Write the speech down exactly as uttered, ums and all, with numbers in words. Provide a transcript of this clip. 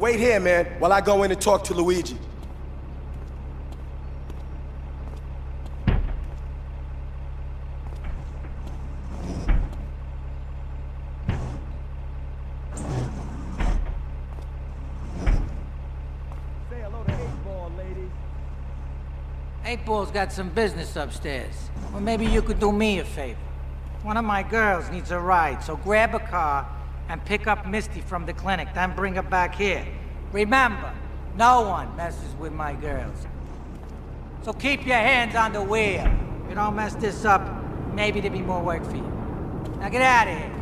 Wait here, man, while I go in and talk to Luigi. Say hello to eight ball, ladies. eight ball's got some business upstairs. Well, maybe you could do me a favor. One of my girls needs a ride, so grab a car and pick up Misty from the clinic, then bring her back here. Remember, no one messes with my girls. So keep your hands on the wheel. If you don't mess this up, maybe there'll be more work for you. Now get out of here.